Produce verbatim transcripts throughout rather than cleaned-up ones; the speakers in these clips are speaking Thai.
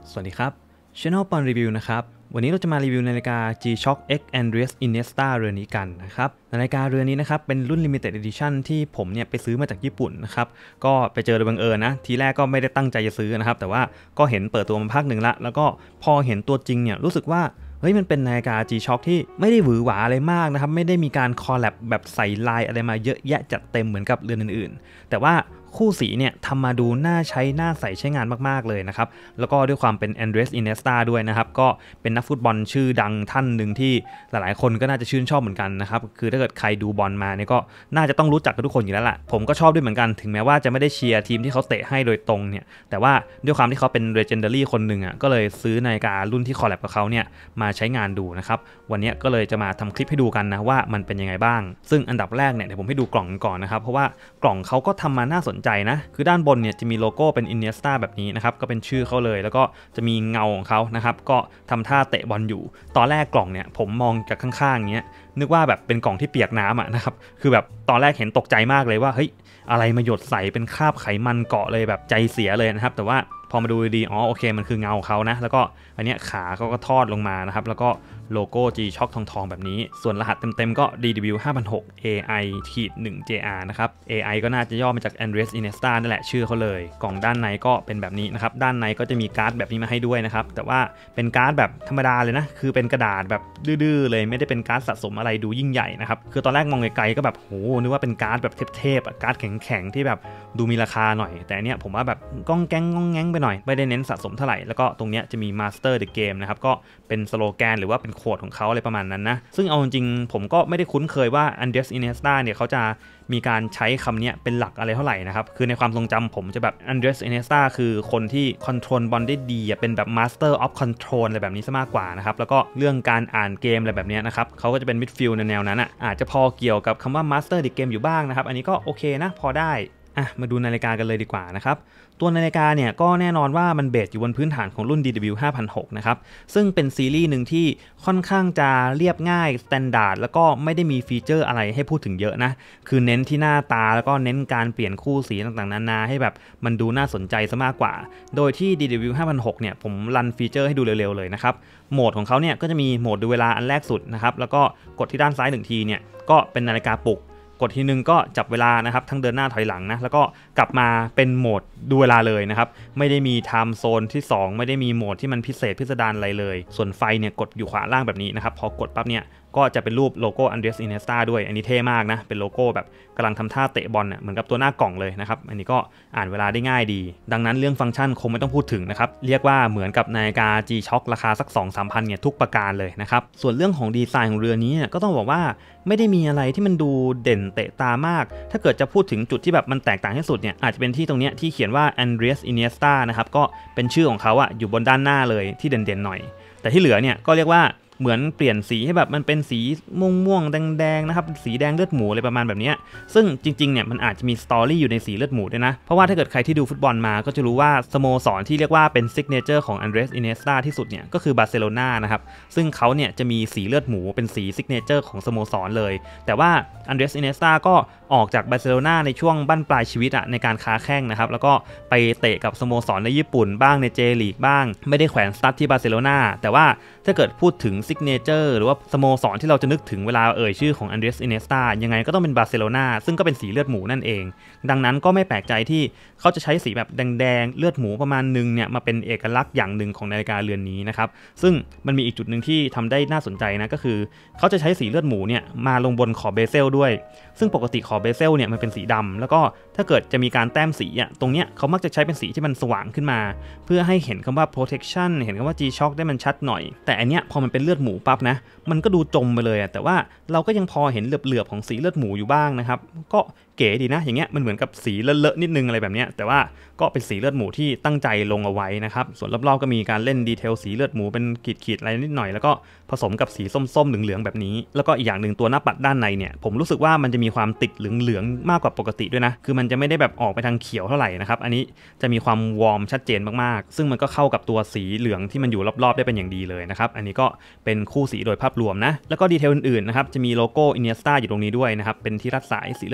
สวัสดีครับ Channel ปอนรีวิวนะครับวันนี้เราจะมารีวิวนาฬิกา G-Shock X Andreas Iniesta เรือนนี้กันนะครับนาฬิกาเรือนนี้นะครับเป็นรุ่น Limited Edition ที่ผมเนี่ยไปซื้อมาจากญี่ปุ่นนะครับก็ไปเจอโดยบังเอิญนะทีแรกก็ไม่ได้ตั้งใจจะซื้อนะครับแต่ว่าก็เห็นเปิดตัวมาพักหนึ่งละแล้วก็พอเห็นตัวจริงเนี่ยรู้สึกว่าเฮ้ยมันเป็นนาฬิกา G-Shock ที่ไม่ได้หวือหวาอะไรมากนะครับไม่ได้มีการคอลแลบแบบใส่ลายอะไรมาเยอะแยะจัดเต็มเหมือนกับเรือนอื่นๆแต่ว่าคู่สีเนี่ยทำมาดูน่าใช้น่าใส่ใช้งานมากๆเลยนะครับแล้วก็ด้วยความเป็น Andres Iniesta ด้วยนะครับก็เป็นนักฟุตบอลชื่อดังท่านหนึ่งที่หลายๆคนก็น่าจะชื่นชอบเหมือนกันนะครับคือถ้าเกิดใครดูบอลมาเนี่ยก็น่าจะต้องรู้จักกันทุกคนอยู่แล้วล่ะผมก็ชอบด้วยเหมือนกันถึงแม้ว่าจะไม่ได้เชียร์ทีมที่เขาเตะให้โดยตรงเนี่ยแต่ว่าด้วยความที่เขาเป็น Legendary คนหนึ่งอ่ะก็เลยซื้อนาฬิการุ่นที่คอลแลบกับเขาเนี่ยมาใช้งานดูนะครับวันนี้ก็เลยจะมาทำคลิปให้ดูกันนะว่ามันเป็นยังไงบ้างซึ่งอันดับแรกเนี่ยเดี๋ยวผมให้ดูกล่องก่อนนะครับเพราะว่ากล่องเขาก็ทำมาน่าสนใจนะคือด้านบนเนี่ยจะมีโลโก้เป็น Iniesta แบบนี้นะครับก็เป็นชื่อเขาเลยแล้วก็จะมีเงาของเขานะครับก็ทำท่าเตะบอลอยู่ตอนแรกกล่องเนี่ยผมมองจากข้างๆอย่างเงี้ยนึกว่าแบบเป็นกล่องที่เปียกน้ำอ่ะนะครับคือแบบตอนแรกเห็นตกใจมากเลยว่าเฮ้ยอะไรมาหยดใส่เป็นคราบไขมันเกาะเลยแบบใจเสียเลยนะครับแต่ว่าพอมาดูดีๆอ๋อโอเคมันคือเงาเขานะแล้วก็อันเนี้ยขาเขาก็ทอดลงมานะครับแล้วก็โลโก้ G-Shock ทองๆแบบนี้ส่วนรหัสเต็มๆก็ ดี ดับเบิลยู ห้าพันหก เอ ไอ หนึ่ง เจ อาร์ นะครับ เอ ไอ ก็น่าจะย่อมาจาก Andres Iniesta นั่นแหละชื่อเขาเลยกล่องด้านในก็เป็นแบบนี้นะครับด้านในก็จะมีการ์ดแบบนี้มาให้ด้วยนะครับแต่ว่าเป็นการ์ดแบบธรรมดาเลยนะคือเป็นกระดาษแบบดื้อๆเลยไม่ได้เป็นการ์ดสะสมอะไรดูยิ่งใหญ่นะครับคือตอนแรกมองไกลๆก็แบบโหนึกว่าเป็นการ์ดแบบเทพๆการ์ดแข็งๆที่แบบดูมีราคาหน่อยแต่เนี้ยผมว่าแบบก้องแก๊งก้องแง้งไปหน่อยไม่ได้เน้นสะสมเท่าไหร่แล้วก็ตรงเนี้ยจะมี Master the Game นะครับก็เป็นสโลแกนหรือว่าเป็นโค้ดของเขาอะไรประมาณนั้นนะซึ่งเอาจริงๆผมก็ไม่ได้คุ้นเคยว่า Andres Iniesta เนี่ยเขาจะมีการใช้คำนี้เป็นหลักอะไรเท่าไหร่นะครับคือในความทรงจำผมจะแบบ Andres Iniesta คือคนที่คอนโทรลบอลได้ดีเป็นแบบ Master of Control อะไรแบบนี้ซะมากกว่านะครับแล้วก็เรื่องการอ่านเกมอะไรแบบนี้นะครับเขาก็จะเป็นมิดฟิลด์ในแนวนั้นอ่ะอาจจะพอเกี่ยวกับคำว่า Master the Game อยู่บ้างนะครับอันนี้ก็โอเคนะพอได้อ่ะมาดูนาฬิกากันเลยดีกว่านะครับตัวนาฬิกาเนี่ยก็แน่นอนว่ามันเบสอยู่บนพื้นฐานของรุ่น ดี ดับเบิลยู ห้าพันหก นะครับซึ่งเป็นซีรีส์หนึ่งที่ค่อนข้างจะเรียบง่ายสแตนดาร์ดแล้วก็ไม่ได้มีฟีเจอร์อะไรให้พูดถึงเยอะนะคือเน้นที่หน้าตาแล้วก็เน้นการเปลี่ยนคู่สีต่างๆนานาให้แบบมันดูน่าสนใจซะมากกว่าโดยที่ ดี ดับเบิลยู ห้าพันหก เนี่ยผมรันฟีเจอร์ให้ดูเร็วๆเลยนะครับโหมดของเขาเนี่ยก็จะมีโหมดดูเวลาอันแรกสุดนะครับแล้วก็กดที่ด้านซ้ายหนึ่งทีเนี่ยก็เป็นนาฬิกาปลุกกดทีนึงก็จับเวลานะครับทั้งเดินหน้าถอยหลังนะแล้วก็กลับมาเป็นโหมดดูเวลาเลยนะครับไม่ได้มีไทม์โซนที่สองไม่ได้มีโหมดที่มันพิเศษพิสดารอะไรเลยส่วนไฟเนี่ยกดอยู่ขวาล่างแบบนี้นะครับพอกดปั๊บเนี่ยก็จะเป็นรูปโลโก้ Andres Iniesta ด้วยอันนี้เท่มากนะเป็นโลโก้แบบกำลังทำท่าเตะบอลเนี่ยเหมือนกับตัวหน้ากล่องเลยนะครับอันนี้ก็อ่านเวลาได้ง่ายดีดังนั้นเรื่องฟังก์ชันคงไม่ต้องพูดถึงนะครับเรียกว่าเหมือนกับนาฬิกา G-Shock ราคาสัก สองถึงสามพัน เนี่ยทุกประการเลยนะครับส่วนเรื่องของดีไซน์ของเรือนี้เนี่ยก็ต้องบอกว่าไม่ได้มีอะไรที่มันดูเด่นเตะตามากถ้าเกิดจะพูดถึงจุดที่แบบมันแตกต่างที่สุดเนี่ยอาจจะเป็นที่ตรงนี้ที่เขียนว่า Andres Iniesta นะครับก็เป็นชื่อของเขาอะอยู่บนด้านหน้าเลยที่เด่นๆหน่อยแต่ที่เหลือเนี่ยก็เรียกว่าเหมือนเปลี่ยนสีให้แบบมันเป็นสีม่วงม่วงแดงๆนะครับสีแดงเลือดหมูอะไรประมาณแบบนี้ซึ่งจริงๆเนี่ยมันอาจจะมีสตอรี่อยู่ในสีเลือดหมูด้วยนะเพราะว่าถ้าเกิดใครที่ดูฟุตบอลมาก็จะรู้ว่าสโมสรที่เรียกว่าเป็นซิกเนเจอร์ของ Andres Iniesta ที่สุดเนี่ยก็คือบาร์เซโลนานะครับซึ่งเขาเนี่ยจะมีสีเลือดหมูเป็นสีซิกเนเจอร์ของสโมสรเลยแต่ว่า Andres Iniesta ก็ออกจากบาร์เซโลนาในช่วงบั้นปลายชีวิตอะในการค้าแข้งนะครับแล้วก็ไปเตะกับสโมสรในญี่ปุ่นบ้างในเจลีกบ้างไม่ได้แขวนสตั๊ดที่บาร์เซโลนาแต่ว่าถ้าเกิดพูดถึงซิกเนเจอร์หรือว่าสโมสรที่เราจะนึกถึงเวลาเอ่ยชื่อของ Andres Iniesta ยังไงก็ต้องเป็นบาร์เซโลนาซึ่งก็เป็นสีเลือดหมูนั่นเองดังนั้นก็ไม่แปลกใจที่เขาจะใช้สีแบบแดงๆเลือดหมูประมาณนึงเนี่ยมาเป็นเอกลักษณ์อย่างหนึ่งของนาฬิกาเรือนนี้นะครับซึ่งมันมีอีกจุดหนึ่งที่ทำได้น่าสนใจนะก็คือเขาจะใช้สีเลือดหมูเนี่ยมาลงบนขอบเบเซลด้วยซึ่งปกติขอบเบเซลเนี่ยมันเป็นสีดำแล้วก็ถ้าเกิดจะมีการแต้มสีอ่ะตรงเนี้ยเขามักจะใช้เป็นสีที่มันสว่างขึ้นมาเพื่อให้เห็นคำว่า protection เห็นคำว่า G-Shock ได้มันชัดหน่อยแต่อันเนี้ยพอมันเป็นเลือดหมูปั๊บนะมันก็ดูจมไปเลยอ่ะแต่ว่าเราก็ยังพอเห็นเหลือบๆของสีเลือดหมูอยู่บ้างนะครับก็เก๋ดีนะอย่างเงี้ยมันเหมือนกับสีเลอะๆนิดนึงอะไรแบบเนี้ยแต่ว่าก็เป็นสีเลือดหมูที่ตั้งใจลงเอาไว้นะครับส่วนรอบๆก็มีการเล่นดีเทลสีเลือดหมูเป็นขีดๆอะไรนิดหน่อยแล้วก็ผสมกับสีส้มๆเหลืองๆแบบนี้แล้วก็อีกอย่างหนึ่งตัวหน้าปัดด้านในเนี่ยผมรู้สึกว่ามันจะมีความติดเหลืองๆมากกว่าปกติด้วยนะคือมันจะไม่ได้แบบออกไปทางเขียวเท่าไหร่นะครับอันนี้จะมีความวอร์มชัดเจนมากๆซึ่งมันก็เข้ากับตัวสีเหลืองที่มันอยู่รอบๆได้เป็นอย่างดีเลยนะครับอันนี้ก็เป็นคู่สีโดยภาพรวมนะแล้วก็ดีเทลอื่นๆนะครับจะมีโลโก้ Iniesta อยู่ตรงนี้ด้วยนะครับเป็นที่รัดสายสีเลือดหมูแด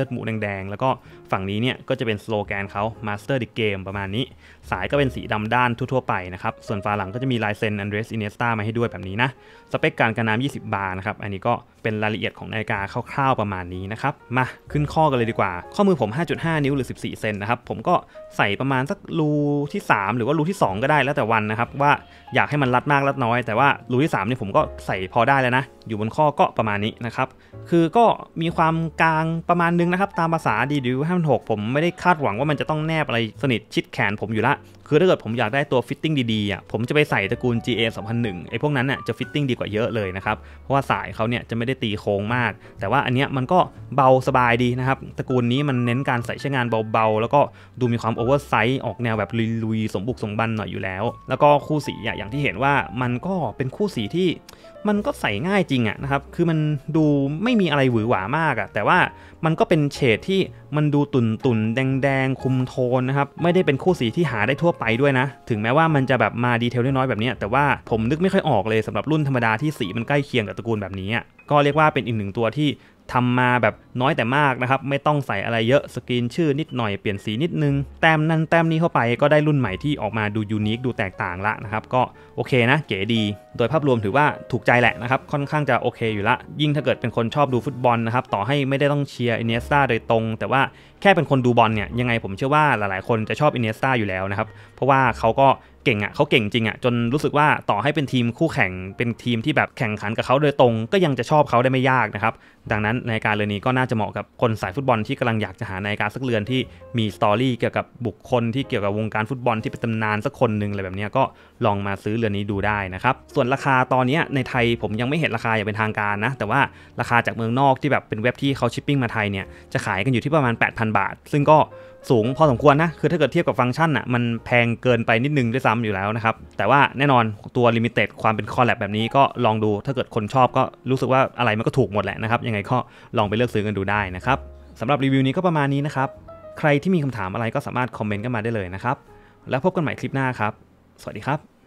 งแล้วก็ฝั่งนี้เนี่ยก็จะเป็นสโลแกนเขา Master the Game ประมาณนี้สายก็เป็นสีดำด้านทั่วๆไปนะครับส่วนฝาหลังก็จะมีลายเซ็นอันเดรส อิเนสตามาให้ด้วยแบบนี้นะสเปคการกันน้ำยี่สิบบาร์นะครับอันนี้ก็เป็นรายละเอียดของนาฬิกาคร่าวๆประมาณนี้นะครับมาขึ้นข้อกันเลยดีกว่าข้อมือผม ห้าจุดห้า นิ้วหรือสิบสี่เซนนะครับผมก็ใส่ประมาณสักรูที่สามหรือว่ารูที่สองก็ได้แล้วแต่วันนะครับว่าอยากให้มันรัดมากรัดน้อยแต่ว่ารูที่สามนี่ผมก็ใส่พอได้แล้วนะอยู่บนข้อก็ประมาณนี้นะครับคือก็มีความกลางประมาณนึงนะครับตามภาษา ดี ดับเบิลยู ห้าพันหกผมไม่ได้คาดหวังว่ามันจะต้องแนบอะไรสนิทชิดแขนผมอยู่ละคือถ้าเกิดผมอยากได้ตัวฟิตติ้งดีๆอ่ะผมจะไปใส่ตระกูล จี เอ สองพันหนึ่งไอ้พวกนั้นน่ะจะฟิตติ้งดีกว่าเยอะเลยนะครับเพราะว่าสายเขาเนี่ยจะไม่ได้ตีโค้งมากแต่ว่าอันเนี้ยมันก็เบาสบายดีนะครับตระกูลนี้มันเน้นการใส่ใช้งานเบาๆแล้วก็ดูมีความโอเวอร์ไซส์ออกแนวแบบลุยๆสมบุกสมบันหน่อยอยู่แล้วแล้วก็คู่สีอย่างที่เห็นว่ามันก็เป็นคู่สีที่มันก็ใส่ง่ายจริงอ่ะนะครับคือมันดูไม่มีอะไรหวือหวามากอ่ะแต่ว่ามันก็เป็นเฉดที่มันดูตุ่นตุ่นแดงแดงคุมโทนนะครับไม่ได้เป็นคู่สีที่หาได้ทั่วไปด้วยนะถึงแม้ว่ามันจะแบบมาดีเทลน้อยๆแบบนี้แต่ว่าผมนึกไม่ค่อยออกเลยสำหรับรุ่นธรรมดาที่สีมันใกล้เคียงกับตระกูลแบบนี้ก็เรียกว่าเป็นอีกหนึ่งตัวที่ทำมาแบบน้อยแต่มากนะครับไม่ต้องใส่อะไรเยอะสกรีนชื่อนิดหน่อยเปลี่ยนสีนิดนึงแต้มนั้นแต้มนี้เข้าไปก็ได้รุ่นใหม่ที่ออกมาดูยูนิคดูแตกต่างละนะครับก็โอเคนะเก๋ดีโดยภาพรวมถือว่าถูกใจแหละนะครับค่อนข้างจะโอเคอยู่ละยิ่งถ้าเกิดเป็นคนชอบดูฟุตบอลนะครับต่อให้ไม่ได้ต้องเชียร์อินเนสตาโดยตรงแต่ว่าแค่เป็นคนดูบอลเนี่ยยังไงผมเชื่อว่าหลายๆคนจะชอบอินเนสตาอยู่แล้วนะครับเพราะว่าเขาก็เก่งอ่ะเขาเก่งจริงอ่ะจนรู้สึกว่าต่อให้เป็นทีมคู่แข่งเป็นทีมที่แบบแข่งขันกับเขาโดยตรงก็ยังจะชอบเขาได้ไม่ยากนะครับดังนั้นนาฬิกาเรือนนี้ก็น่าจะเหมาะกับคนสายฟุตบอลที่กำลังอยากจะหานาฬิกาสักเรือนที่มีสตอรี่เกี่ยวกับบุคคลที่เกี่ยวกับวงการฟุตบอลที่เป็นตำนานสักคนนึงอะไรแบบนี้ก็ลองมาซื้อเรือนนี้ดูได้นะครับส่วนราคาตอนนี้ในไทยผมยังไม่เห็นราคาอย่างเป็นทางการนะแต่ว่าราคาจากเมืองนอกที่แบบเป็นเว็บที่เขาชิปปิ้งมาไทยเนี่ยจะขายกันอยู่ที่ประมาณ แปดพัน บาทซึ่งก็สูงพอสมควรนะคือถ้าเกิดเทียบกับฟังก์ชันอ่ะมันแพงเกินไปนิดนึงด้วยซ้ำอยู่แล้วนะครับแต่ว่าแน่นอนตัวลิมิเต็ดความเป็นคอลแลบแบบนี้ก็ลองดูถ้าเกิดคนชอบก็รู้สึกว่าอะไรมันก็ถูกหมดแหละนะครับยังไงก็ลองไปเลือกซื้อกันดูได้นะครับสำหรับรีวิวนี้ก็ประมาณนี้นะครับใครที่มีคำถามอะไรก็สามารถคอมเมนต์กันมาได้เลยนะครับแล้วพบกันใหม่คลิปหน้าครับสวัสดีครับ